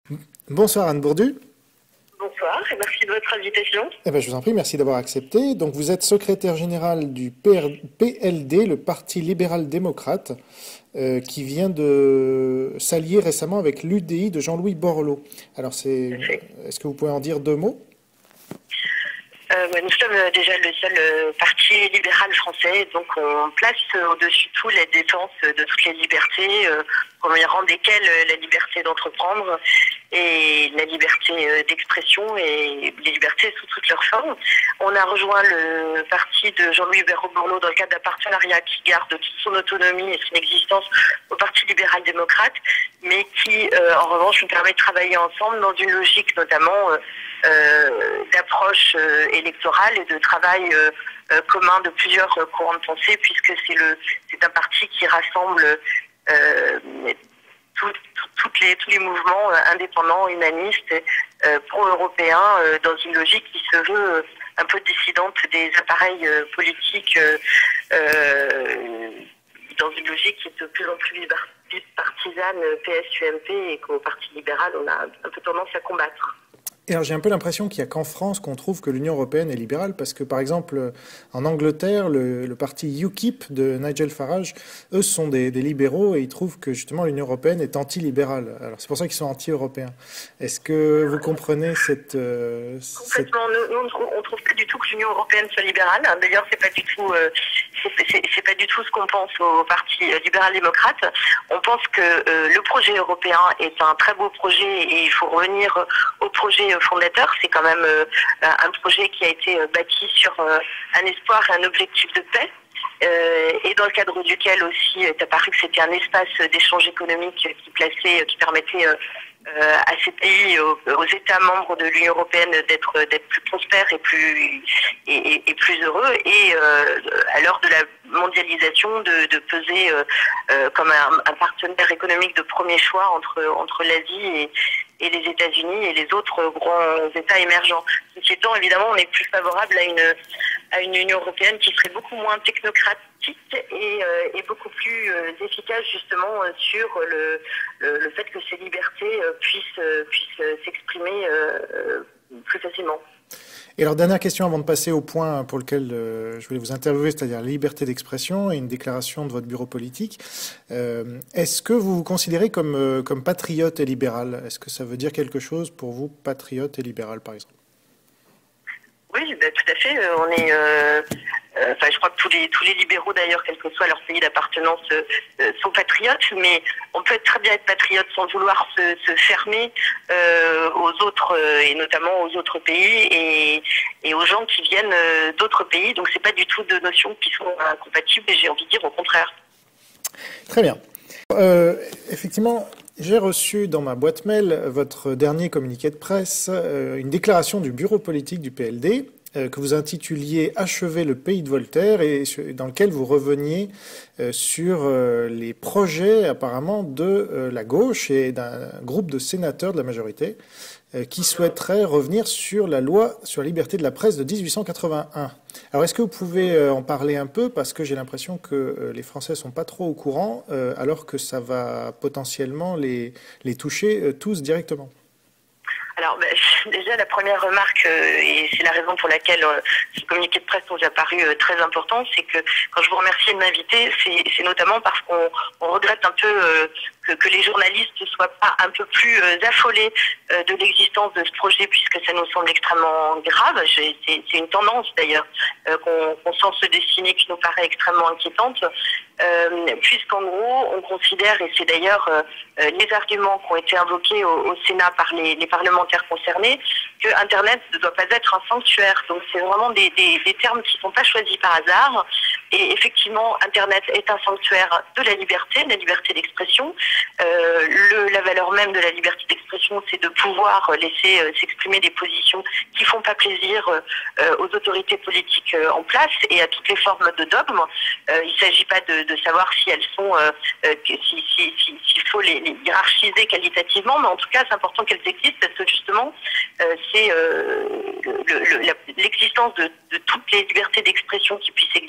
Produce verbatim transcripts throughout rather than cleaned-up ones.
Bonsoir Anne Bourdu. Bonsoir et merci de votre invitation. Eh ben, je vous en prie, merci d'avoir accepté. Donc, vous êtes secrétaire général du P R P L D, le Parti libéral-démocrate, euh, qui vient de s'allier récemment avec l'U D I de Jean-Louis Borloo. Alors, c'est, est-ce que vous pouvez en dire deux mots? Euh, nous sommes déjà le seul euh, parti libéral français, donc on place euh, au-dessus de tout la défense de toutes les libertés, euh, au premier rang desquelles euh, la liberté d'entreprendre et la liberté euh, d'expression et les libertés sous toutes leurs formes. On a rejoint le parti de Jean-Louis Borloo dans le cadre d'un partenariat qui garde toute son autonomie et son existence au Parti libéral-démocrate, mais qui, euh, en revanche, nous permet de travailler ensemble dans une logique notamment euh, euh, d'approche euh, électorale et de travail euh, euh, commun de plusieurs euh, courants de pensée, puisque c'est le c'est un parti qui rassemble euh, tout, tout, toutes les, tous les mouvements euh, indépendants, humanistes, euh, pro-européens, euh, dans une logique qui se veut euh, un peu dissidente des appareils euh, politiques, euh, euh, dans une logique qui est de plus en plus partisane P S U M P et qu'au Parti libéral, on a un peu tendance à combattre. Et alors j'ai un peu l'impression qu'il n'y a qu'en France qu'on trouve que l'Union européenne est libérale, parce que par exemple en Angleterre, le, le parti U KIP de Nigel Farage, eux sont des, des libéraux et ils trouvent que justement l'Union européenne est anti-libérale. Alors c'est pour ça qu'ils sont anti-européens. Est-ce que vous comprenez cette... Euh, Complètement. Cette... Nous, nous, on ne trouve pas du tout que l'Union européenne soit libérale. D'ailleurs, c'est pas du tout... Euh, c'est pas du tout ce qu'on pense au Parti libéral-démocrate. On pense que euh, le projet européen est un très beau projet et il faut revenir au projet fondateur. C'est quand même euh, un projet qui a été bâti sur euh, un espoir et un objectif de paix. Euh, et dans le cadre duquel aussi est apparu que c'était un espace d'échange économique qui plaçait, qui permettait euh, à ces pays, aux, aux États membres de l'Union européenne d'être d'être plus prospères et plus et, et plus heureux, et euh, à l'heure de la mondialisation de, de peser euh, euh, comme un, un partenaire économique de premier choix entre entre l'Asie et, et les États-Unis et les autres grands États émergents. Ceci étant, évidemment, on est plus favorable à une à une Union européenne qui serait beaucoup moins technocratique et, euh, et beaucoup plus euh, efficace justement euh, sur le, le, le fait que ces libertés euh, puissent, euh, puissent euh, s'exprimer euh, plus facilement. Et alors, dernière question avant de passer au point pour lequel euh, je voulais vous interviewer, c'est-à-dire la liberté d'expression et une déclaration de votre bureau politique. Euh, Est-ce que vous vous considérez comme, euh, comme patriote et libéral? Est-ce que ça veut dire quelque chose pour vous, patriote et libéral, par exemple? Oui, bah, tout à fait. Euh, on est... Euh... Enfin, je crois que tous les tous les libéraux, d'ailleurs, quel que soit leur pays d'appartenance, euh, sont patriotes. Mais on peut très bien être patriote sans vouloir se, se fermer euh, aux autres, euh, et notamment aux autres pays et, et aux gens qui viennent euh, d'autres pays. Donc, c'est pas du tout deux notions qui sont incompatibles. Et j'ai envie de dire au contraire. Très bien. Euh, effectivement, j'ai reçu dans ma boîte mail votre dernier communiqué de presse, euh, une déclaration du bureau politique du P L D. Que vous intituliez « Achever le pays de Voltaire » et dans lequel vous reveniez euh, sur euh, les projets apparemment de euh, la gauche et d'un groupe de sénateurs de la majorité euh, qui souhaiteraient revenir sur la loi sur la liberté de la presse de mille huit cent quatre-vingt-un. Alors est-ce que vous pouvez euh, en parler un peu, parce que j'ai l'impression que euh, les Français sont pas trop au courant euh, alors que ça va potentiellement les, les toucher euh, tous directement. Alors, ben, déjà, la première remarque, euh, et c'est la raison pour laquelle euh, ce communiqué de presse nous a paru euh, très important, c'est que quand je vous remercie de m'inviter, c'est notamment parce qu'on on regrette un peu euh, que, que les journalistes ne soient pas un peu plus euh, affolés euh, de l'existence de ce projet, puisque ça nous semble extrêmement grave. C'est une tendance, d'ailleurs, euh, qu'on qu'on sent se dessiner, qui nous paraît extrêmement inquiétante, euh, puisqu'en gros, on considère, et c'est d'ailleurs euh, les arguments qui ont été invoqués au, au Sénat par les, les parlementaires concernés, que Internet ne doit pas être un sanctuaire. Donc c'est vraiment des, des, des termes qui ne sont pas choisis par hasard. Et effectivement, Internet est un sanctuaire de la liberté, de la liberté d'expression. Euh, le, la valeur même de la liberté d'expression, c'est de pouvoir laisser euh, s'exprimer des positions qui font pas plaisir euh, aux autorités politiques euh, en place et à toutes les formes de dogmes. Euh, il ne s'agit pas de, de savoir si elles sont, euh, euh, s'il si, si, si, si faut les, les hiérarchiser qualitativement, mais en tout cas, c'est important qu'elles existent parce que justement, euh, c'est euh, l'existence le, le, de, de toutes les libertés d'expression qui puissent exister qui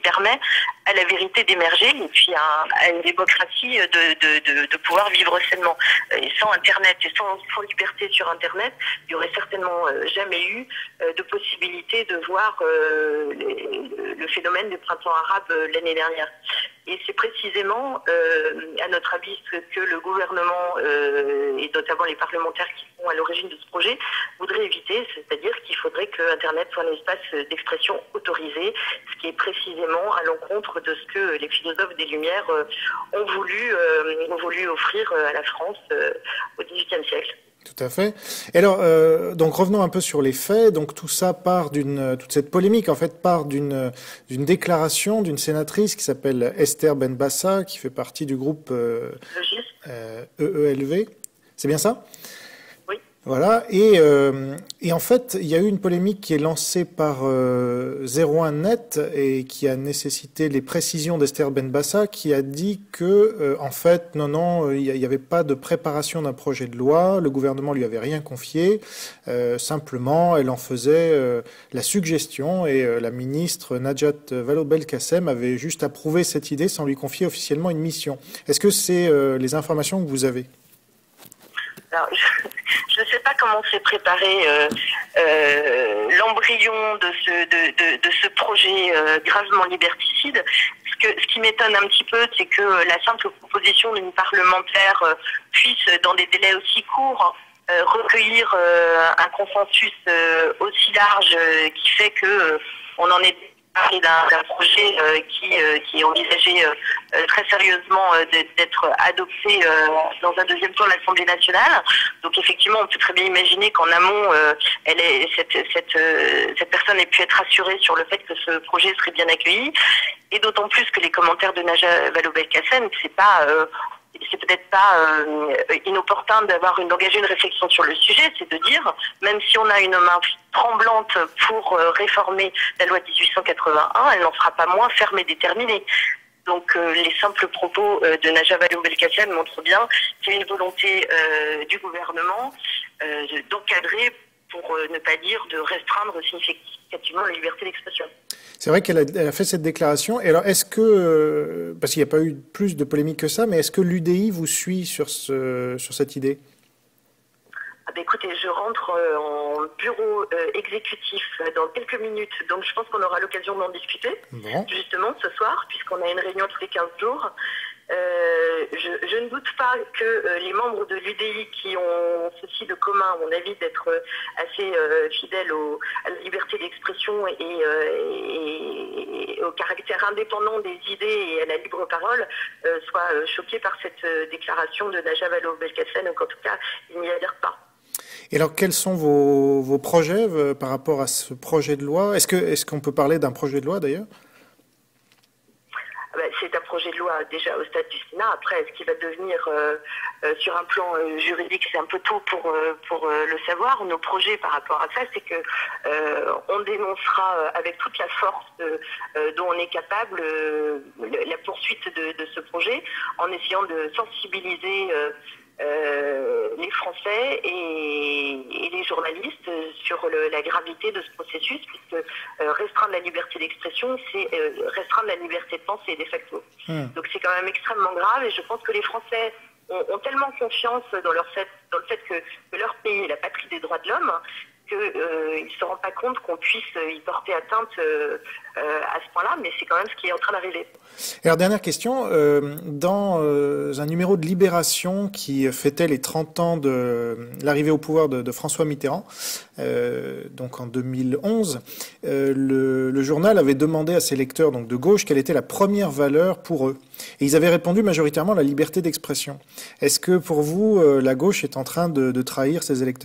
permet à la vérité d'émerger et puis à, à une démocratie de, de, de, de pouvoir vivre sainement. Et sans Internet et sans, sans liberté sur Internet, il n'y aurait certainement jamais eu de possibilité de voir euh, les, le phénomène du printemps arabe l'année dernière. Et c'est précisément, euh, à notre avis, ce que le gouvernement euh, et notamment les parlementaires qui sont à l'origine de ce projet voudraient éviter, c'est-à-dire qu'il faudrait que Internet soit un espace d'expression autorisé, ce qui est précisément à l'encontre de ce que les philosophes des Lumières euh, ont voulu euh, ont voulu offrir à la France euh, au dix-huitième siècle. Tout à fait. Et alors, euh, donc revenons un peu sur les faits. Donc tout ça part d'une, toute cette polémique en fait part d'une d'une déclaration d'une sénatrice qui s'appelle Esther Benbassa, qui fait partie du groupe euh, euh, E E L V. C'est bien ça ? Oui. Voilà. Et euh, et en fait, il y a eu une polémique qui est lancée par euh, zéro un net et qui a nécessité les précisions d'Esther Benbassa, qui a dit que euh, en fait, non, non, il n'y avait pas de préparation d'un projet de loi. Le gouvernement lui avait rien confié. Euh, simplement, elle en faisait euh, la suggestion et euh, la ministre Najat Vallaud-Belkacem avait juste approuvé cette idée sans lui confier officiellement une mission. Est-ce que c'est euh, les informations que vous avez ? Alors, je ne sais pas comment s'est préparé euh, euh, l'embryon de ce, de, de, de ce projet euh, gravement liberticide. Ce, que, ce qui m'étonne un petit peu, c'est que la simple proposition d'une parlementaire euh, puisse, dans des délais aussi courts, euh, recueillir euh, un consensus euh, aussi large euh, qui fait que euh, on en est parlé d'un, d'un projet euh, qui, euh, qui est envisagé euh, très sérieusement euh, d'être adopté euh, dans un deuxième tour à l'Assemblée nationale. Donc effectivement, on peut très bien imaginer qu'en amont, euh, elle est, cette, cette, euh, cette personne ait pu être rassurée sur le fait que ce projet serait bien accueilli. Et d'autant plus que les commentaires de Najat Vallaud-Belkacem, c'est pas... Euh, c'est peut-être pas euh, inopportun d'avoir une, d'engager une réflexion sur le sujet, c'est de dire, même si on a une main tremblante pour euh, réformer la loi de dix-huit cent quatre-vingt-un, elle n'en sera pas moins ferme et déterminée. Donc euh, les simples propos euh, de Najat Vallaud-Belkacem montrent bien qu'il y a une volonté euh, du gouvernement euh, d'encadrer, pour euh, ne pas dire de restreindre significativement la liberté d'expression. C'est vrai qu'elle a, elle a fait cette déclaration. Et alors, est-ce que, euh, parce qu'il n'y a pas eu plus de polémique que ça, mais est-ce que l'U D I vous suit sur, ce, sur cette idée ? Ah ben écoutez, je rentre euh, en bureau euh, exécutif dans quelques minutes, donc je pense qu'on aura l'occasion d'en discuter, bon. justement ce soir, puisqu'on a une réunion tous les quinze jours. Euh, je, je ne doute pas que euh, les membres de l'U D I qui ont ceci de commun, à mon avis, d'être euh, assez euh, fidèles au, à la liberté d'expression et, euh, et, et au caractère indépendant des idées et à la libre parole, euh, soient euh, choqués par cette euh, déclaration de Najat Vallaud-Belkacem, donc en tout cas, ils n'y adhèrent pas. Et alors, quels sont vos, vos projets euh, par rapport à ce projet de loi ? Est-ce que, est-ce qu'on peut parler d'un projet de loi, d'ailleurs ? C'est un projet de loi déjà au stade du Sénat. Après, est-ce qu'il va devenir euh, euh, sur un plan euh, juridique, c'est un peu tôt pour, euh, pour euh, le savoir. Nos projets par rapport à ça, c'est que euh, on dénoncera euh, avec toute la force euh, euh, dont on est capable euh, la poursuite de, de ce projet, en essayant de sensibiliser euh, Euh, les Français et, et les journalistes sur le, la gravité de ce processus, puisque euh, restreindre la liberté d'expression, c'est euh, restreindre la liberté de penser de facto. Mmh. Donc c'est quand même extrêmement grave, et je pense que les Français ont, ont tellement confiance dans, leur fait, dans le fait que, que leur pays est la patrie des droits de l'homme, qu'ils euh, ne se rendent pas compte qu'on puisse y porter atteinte euh, euh, à ce point-là, mais c'est quand même ce qui est en train d'arriver. Alors, dernière question, euh, dans euh, un numéro de Libération qui fêtait les trente ans de l'arrivée au pouvoir de, de François Mitterrand, euh, donc en deux mille onze, euh, le, le journal avait demandé à ses lecteurs donc de gauche quelle était la première valeur pour eux. Et ils avaient répondu majoritairement la liberté d'expression. Est-ce que pour vous, euh, la gauche est en train de, de trahir ses électeurs ?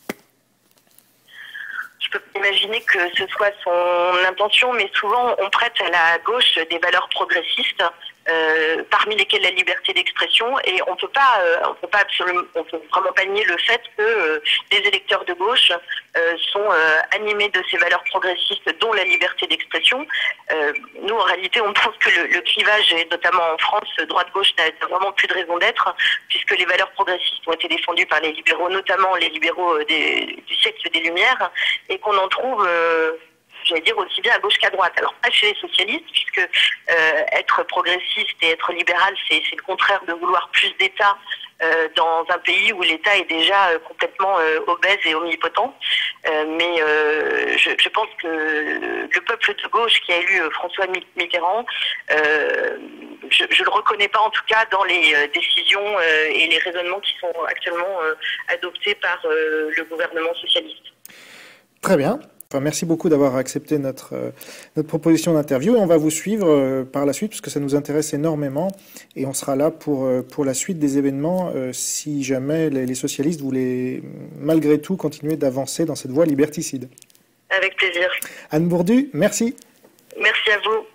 Je peux imaginer que ce soit son intention, mais souvent on prête à la gauche des valeurs progressistes, euh, parmi lesquelles la liberté d'expression, et on peut pas, euh, on peut pas absolument, on peut vraiment pas nier le fait que euh, les électeurs de gauche euh, sont euh, animés de ces valeurs progressistes, dont la liberté d'expression. Euh, nous, en réalité, on pense que le, le clivage, et notamment en France, droite-gauche n'a vraiment plus de raison d'être, puisque les valeurs progressistes ont été défendues par les libéraux, notamment les libéraux des, du siècle des Lumières, et qu'on en trouve, euh, j'allais dire aussi bien à gauche qu'à droite. Alors pas chez les socialistes, puisque euh, être progressiste et être libéral, c'est le contraire de vouloir plus d'État euh, dans un pays où l'État est déjà euh, complètement euh, obèse et omnipotent. Euh, mais euh, je, je pense que le peuple de gauche qui a élu euh, François Mitterrand, euh, je ne le reconnais pas en tout cas dans les euh, décisions euh, et les raisonnements qui sont actuellement euh, adoptés par euh, le gouvernement socialiste. Très bien. Enfin, merci beaucoup d'avoir accepté notre, euh, notre proposition d'interview et on va vous suivre euh, par la suite parce que ça nous intéresse énormément et on sera là pour, euh, pour la suite des événements euh, si jamais les, les socialistes voulaient malgré tout continuer d'avancer dans cette voie liberticide. Avec plaisir. Anne Bourdu, merci. Merci à vous.